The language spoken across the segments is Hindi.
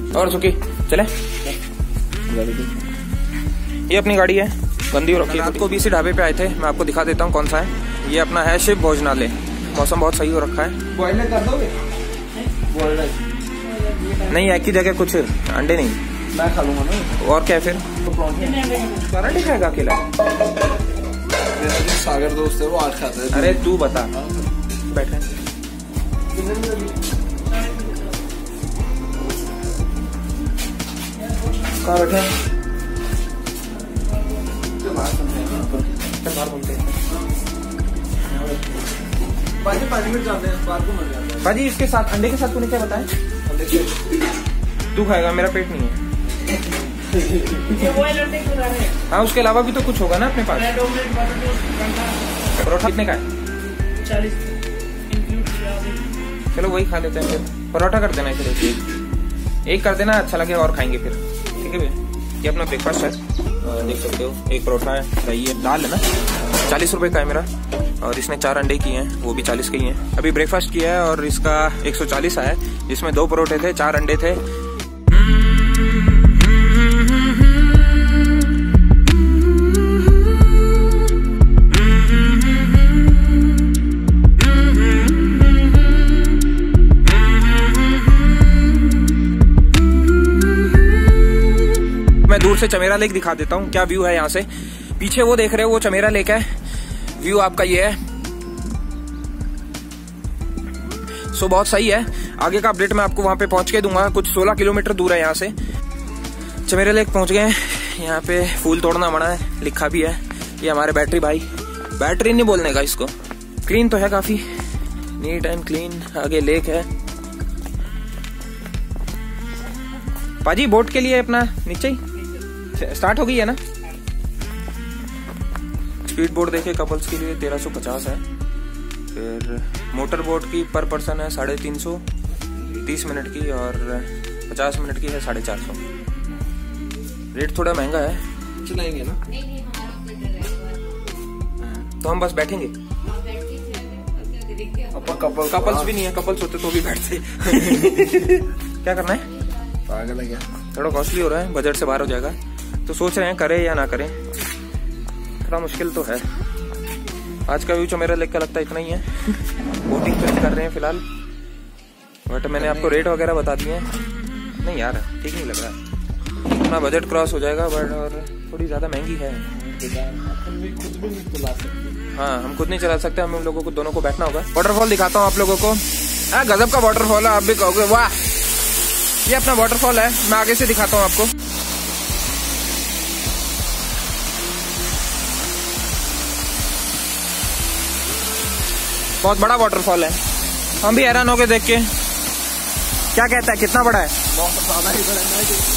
और सुखी चले। ये अपनी गाड़ी है, गंदी हो रखी है। रात को भी इसी ढाबे पे आए थे, मैं आपको दिखा देता हूँ कौन सा है। ये अपना है शिव भोजनालय। मौसम बहुत सही हो रखा है। बॉयलर कर दोगे? नहीं, एक ही जगह कुछ अंडे नहीं, मैं खा लूंगा ना। और क्या फिर? पराठे खाएगा अकेला? सागर दोस्त है वो आज खाता है। अरे तू बता। बैठे कहाँ बैठे? बाजी 5 मिनट जाते हैं, बाहर को मर जाता है। बाजी इसके साथ अंडे के साथ तूने क्या बताया? तू खाएगा, मेरा पेट नहीं है। हाँ, उसके अलावा भी तो कुछ होगा ना अपने पास। परोठा कितने का है? 40। चलो वही खा लेते हैं फिर। परोठा कर देना इसे, एक कर देना, अच्छा लगे और खाएंगे फिर। ठीक है भैया, ये अपना ब्रेकफास्ट है, देख सकते हो। एक परोठा है, दही है, दाल है ना। 40 रुपए का है मेरा। और इसने 4 अंडे किए हैं, वो भी 40 के ही हैं। अभी ब्रेकफास्ट किया है और इसका 140 आया, जिसमें 2 परोठे थे, 4 अंडे थे। मैं दूर से चमेरा लेक दिखा देता हूँ, क्या व्यू है यहाँ से। पीछे वो देख रहे हो, वो चमेरा लेक है। व्यू आपका ये है। सो बहुत सही है। आगे का अपडेट मैं आपको वहां पे पहुंच के दूंगा। कुछ 16 किलोमीटर दूर है यहाँ से। चमेरा लेक पहुंच गए। यहाँ पे फूल तोड़ना मना है, लिखा भी है। ये हमारे बैटरी भाई, बैटरी नहीं बोलने का इसको। क्लीन तो है काफी, नीट एंड क्लीन। आगे लेक है। पाजी बोट के लिए अपना नीचे ही स्टार्ट हो गई है ना। स्पीड बोट देखिए, कपल्स के लिए 1350 है। फिर मोटर बोट की पर पर्सन है 350, 30 मिनट की, और 50 मिनट की है 450। रेट थोड़ा महंगा है। चलाएंगे ना तो हम बस बैठेंगे। कपल्स भी नहीं है, कपल्स होते तो भी बैठते। क्या करना है? पागल है क्या? थोड़ा कॉस्टली हो रहा है, बजट से बाहर हो जाएगा। तो सोच रहे हैं करें या ना करें, थोड़ा मुश्किल तो है। आज का व्यू चमेरा लेक का लगता है इतना ही है। बोटिंग तो कर रहे हैं फिलहाल, बट मैंने आपको रेट वगैरह बता दिए हैं। नहीं यार, ठीक नहीं लग रहा। इतना बजट क्रॉस हो जाएगा, बट और थोड़ी ज्यादा महंगी है। खुद भी नहीं चला सकते। हाँ, हम खुद नहीं चला सकते, हम लोगों को दोनों को बैठना होगा। वाटरफॉल दिखाता हूँ आप लोगों को। गजब का वाटरफॉल है, आप भी कहोगे वाह। ये अपना वाटरफॉल है, मैं आगे से दिखाता हूँ आपको। बहुत बड़ा वाटरफॉल है, हम भी हैरान हो गए देख के। क्या कहता है, कितना बड़ा है? बहुत ज्यादा ही बड़ा है।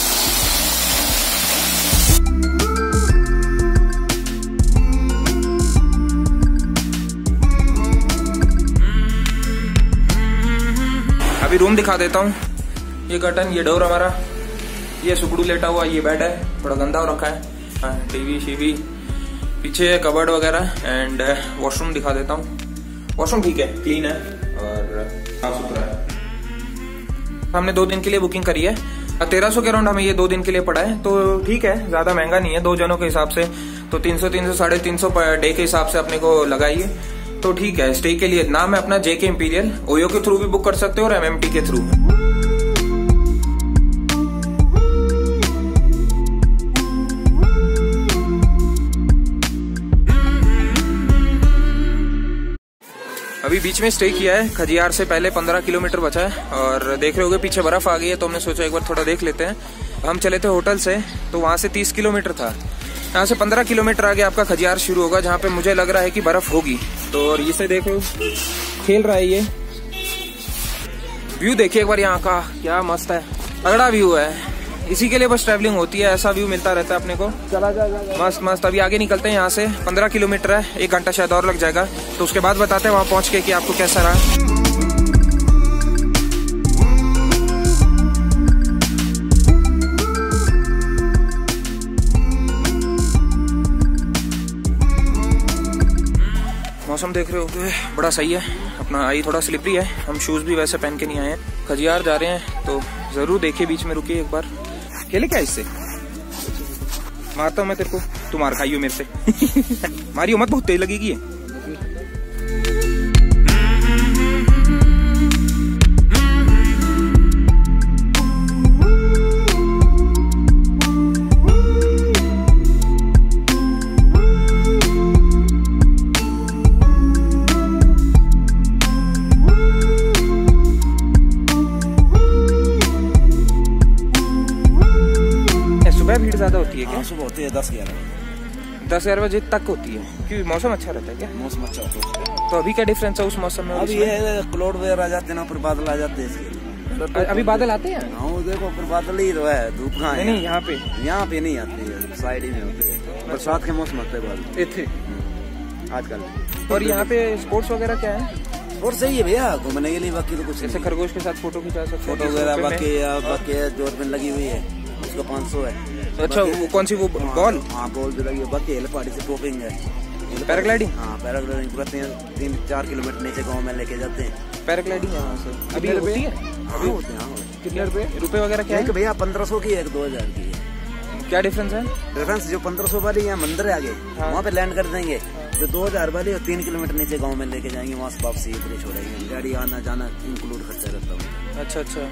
अभी रूम दिखा देता हूँ। ये कर्टन, ये डोर हमारा, ये सुकड़ू लेटा हुआ, ये बेड है, थोड़ा गंदा हो रखा है। हाँ, टीवी शीवी, पीछे कबर्ड वगैरह, एंड वॉशरूम दिखा देता हूँ। वॉशरूम ठीक है, क्लीन है और साफ सुथरा है। हमने 2 दिन के लिए बुकिंग करी है। 1300 के अराउंड हमें ये 2 दिन के लिए पड़ा है, तो ठीक है, ज्यादा महंगा नहीं है। 2 जनों के हिसाब से तो 300 350 पर डे के हिसाब से अपने को लगाइए, तो ठीक है। स्टे के लिए नाम है अपना JK इंपीरियल। ओयो के थ्रू भी बुक कर सकते हो और MMT के थ्रू। अभी बीच में स्टे किया है। खजियार से पहले 15 किलोमीटर बचा है और देख रहे होगे पीछे बर्फ आ गई है, तो हमने सोचा एक बार थोड़ा देख लेते हैं। हम चले थे होटल से, तो वहां से 30 किलोमीटर था। यहाँ से 15 किलोमीटर आगे आपका खजियार शुरू होगा, जहाँ पे मुझे लग रहा है कि बर्फ होगी। तो और इसे देखो, खेल रहा है ये। व्यू देखिए एक बार यहाँ का, क्या मस्त है, तगड़ा व्यू है। इसी के लिए बस ट्रैवलिंग होती है, ऐसा व्यू मिलता रहता है अपने को। चला जा मस्त मस्त। अभी आगे निकलते हैं यहाँ से, 15 किलोमीटर है, 1 घंटा शायद और लग जाएगा। तो उसके बाद बताते हैं वहाँ पहुँच के कि आपको कैसा रहा। मौसम देख रहे हो बड़ा सही है अपना। आई थोड़ा स्लिपरी है, हम शूज भी वैसे पहन के नहीं आए हैं। खजियार जा रहे हैं तो जरूर देखिए, बीच में रुकिए एक बार। खेले क्या इससे? मारता हूँ मैं तेरे को, तू मार खाइयो मेरे से। मारियो मत, बहुत तेज लगेगी है। भीड़ ज्यादा होती है क्या? सुबह होती है 10-11 बजे तक होती है, क्योंकि मौसम अच्छा रहता है क्या? मौसम अच्छा होता है। तो अभी क्या डिफरेंस है उस मौसम में? अभी ये क्लाउड वगैरह आ जाते हैं ना, फिर बादल आ जाते हैं। अभी बादल आते हैं? हाँ देखो, फिर बादल ही तो है, धूप कहाँ है? नहीं, यहाँ पे नहीं आती है, साइड ही में होते हैं। बरसात के मौसम आते हैं बादल आजकल। और यहाँ पे स्पोर्ट्स वगैरह क्या है? और सही है भैया घूमने के लिए, बाकी तो कुछ जैसे खरगोश के साथ फोटो खिंचा सकते, फोटो वगैरह बाकी जोर लगी हुई है, उसका 500 है। अच्छा, वो कौन सी? वो बॉल? हाँ बॉल भी लगी है। बाकी हेल पहाड़ी से टॉपिंग है। पैराग्लाइडिंग? हाँ पैराग्लाइडिंग पूरा 3-4 किलोमीटर नीचे गांव में लेके जाते हैं। पैराग्लाइडिंग यहाँ से अभी होती है? अभी होते हैं। कितने रुपए वगैरह क्या है? भैया 1500 की है, एक 2000 की है। क्या डिफरेंस है? डिफरेंस जो 1500 वाली यहाँ मंदिर है आगे, वहाँ पे लैंड कर देंगे। जो 2000 वाली 3 किलोमीटर नीचे गाँव में लेके जाएंगे, वहाँ से वापसी इधर छोड़ेंगे। गाड़ी आना जाना इंक्लूड खर्चा रहता है। अच्छा,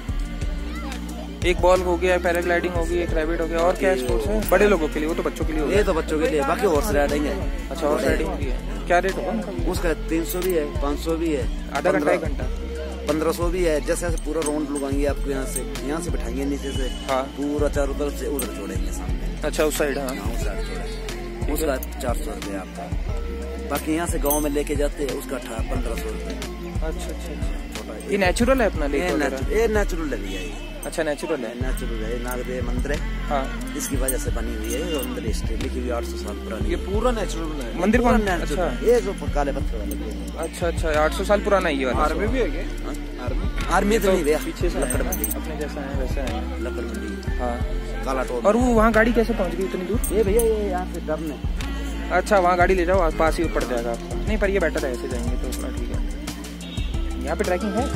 एक बॉल हो गया, पैराग्लाइडिंग हो गई, एक रैबिट हो गया। और क्या स्पोर्ट्स है बड़े लोगों के लिए? वो तो बच्चों के लिए होगा। ये तो बच्चों के लिए, बाकी हॉर्स राइडिंग है। अच्छा, हॉर्स राइडिंग भी है। क्या रेट होगा उसका? 300 भी है, 500 भी है, आधा घंटा 1 घंटा 1500 भी है। जैसे पूरा राउंड लगाएंगे आपको, यहाँ से बैठाएंगे नीचे से। हाँ, पूरा चारों तरफ से उधर छोड़ेंगे सामने। अच्छा, उस साइड? हाँ, उस साइड छोड़ेंगे। उसका 400 रुपये आपका। बाकी यहाँ से गाँव में लेके जाते हैं, उसका 1500 रुपये। अच्छा, ये नेचुरल है अपना? ये नेचुरल है भैया। अच्छा, नेचुरल है। नागदेव मंदिर है। हाँ, इसकी वजह से बनी हुई है। मंदिर हिस्ट्री लिखी हुई 800 साल पुरानी। ये पूरा नेचुरल है मंदिर। कौन? अच्छा, ये जो काले पत्थर वाला। अच्छा, 800 साल पुराना है ये वाला। आर्मी भी है क्या? आर्मी तो नहीं भैया, पीछे से लकड़ मंडी अपने जैसा है, वैसा है लकड़ मंडी। हाँ, कालाटॉप। और वो वहाँ गाड़ी कैसे पहुँच गई इतनी दूर? ये भैया ये यहाँ से टर्न है। अच्छा, वहाँ गाड़ी ले जाओ, पास ही पड़ जाएगा आपका। नहीं, पर ये बेटर है, ऐसे जाएंगे तो उतना ठीक है। यहाँ पे ट्रैकिंग है?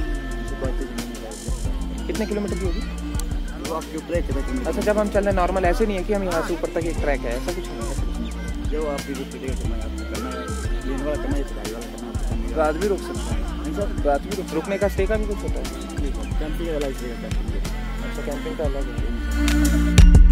कितने किलोमीटर की होगी? अच्छा, जब हम चल रहे नॉर्मल, ऐसे नहीं है कि हम यहाँ से ऊपर तक एक ट्रैक है, ऐसा कुछ नहीं है। जो आप रात भी रुक सकते हैं। रात भी रुकने का स्टे का भी कुछ होता है? कैंपिंग वाला स्टे का। अच्छा, कैंपिंग का अलग है।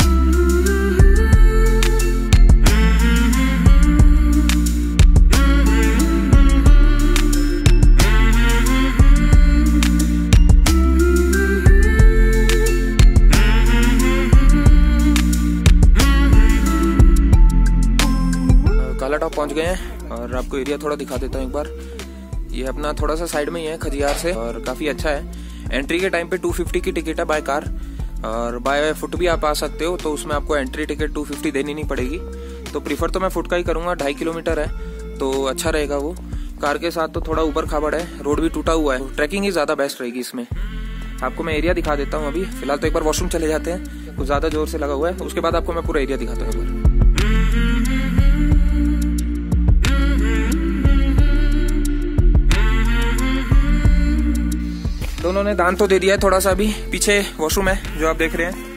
कालाटॉप पहुंच गए हैं और आपको एरिया थोड़ा दिखा देता हूँ एक बार। ये अपना थोड़ा सा साइड में ही है खजियार से, और काफी अच्छा है। एंट्री के टाइम पे 250 की टिकट है बाय कार, और बाय फुट भी आप आ सकते हो, तो उसमें आपको एंट्री टिकट 250 देनी नहीं पड़ेगी। तो प्रीफर तो मैं फुट का ही करूंगा, 2.5 किलोमीटर है तो अच्छा रहेगा वो। कार के साथ तो थोड़ा ऊपर खाबड़ है, रोड भी टूटा हुआ है, ट्रैकिंग ही ज्यादा बेस्ट रहेगी इसमें। आपको मैं एरिया दिखा देता हूँ अभी। फिलहाल तो एक बार वॉशरूम चले जाते हैं, कुछ ज्यादा जोर से लगा हुआ है, उसके बाद आपको मैं पूरा एरिया दिखाता हूँ एक बार। दोनों ने दान तो दे दिया है थोड़ा सा। अभी पीछे वॉशरूम है जो आप देख रहे हैं।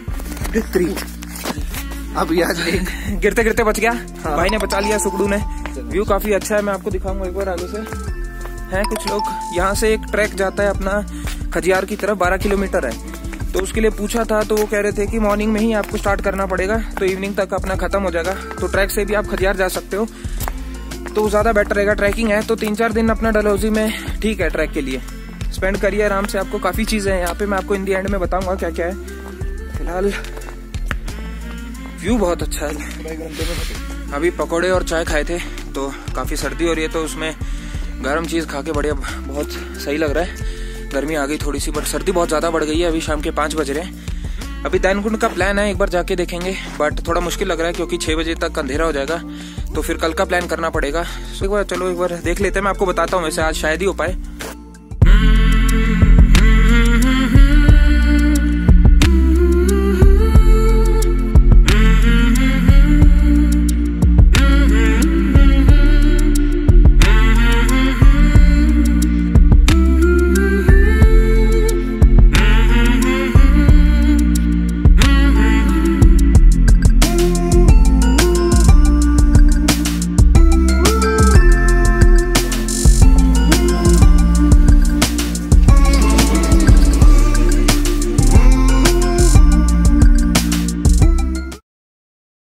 अभी आज गिरते गिरते बच गया। हाँ। भाई ने बचा लिया, सुगड़ू ने। व्यू काफी अच्छा है, मैं आपको दिखाऊंगा एक बार आगे से। हैं कुछ लोग, यहाँ से एक ट्रैक जाता है अपना खजियार की तरफ, 12 किलोमीटर है। तो उसके लिए पूछा था तो वो कह रहे थे कि मॉर्निंग में ही आपको स्टार्ट करना पड़ेगा, तो इवनिंग तक अपना खत्म हो जाएगा। तो ट्रैक से भी आप खजियार जा सकते हो, तो ज्यादा बेटर रहेगा। ट्रैकिंग है तो 3-4 दिन अपना डलहौजी में ठीक है ट्रैक के लिए स्पेंड करिए आराम से। आपको काफी चीजें हैं यहाँ पे, मैं आपको इन दी एंड में बताऊंगा क्या क्या है। फिलहाल व्यू बहुत अच्छा है। अभी पकोड़े और चाय खाए थे, तो काफी सर्दी हो रही है, तो उसमें गर्म चीज खा के बढ़िया बहुत सही लग रहा है। गर्मी आ गई थोड़ी सी, बट सर्दी बहुत ज्यादा बढ़ गई है। अभी शाम के 5 बज रहे हैं। अभी दैनकुंड का प्लान है, एक बार जाके देखेंगे, बट थोड़ा मुश्किल लग रहा है क्योंकि 6 बजे तक अंधेरा हो जाएगा, तो फिर कल का प्लान करना पड़ेगा। एक बार चलो एक बार देख लेते हैं, मैं आपको बताता हूँ। वैसे आज शायद ही हो पाए।